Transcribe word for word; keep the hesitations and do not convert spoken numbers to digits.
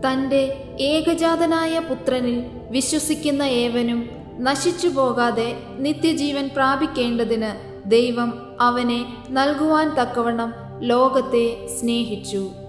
തൻ്റെ ഏകജാതനായ പുത്രനിൽ വിശ്വസിക്കുന്ന ഏവനും നശിച്ചു പോകാതെ നിത്യജീവൻ പ്രാപിക്കേണ്ടതിന് ദൈവം അവനെ നൽകുവാൻ തക്കവണ്ണം ലോകത്തെ സ്നേഹിച്ചു.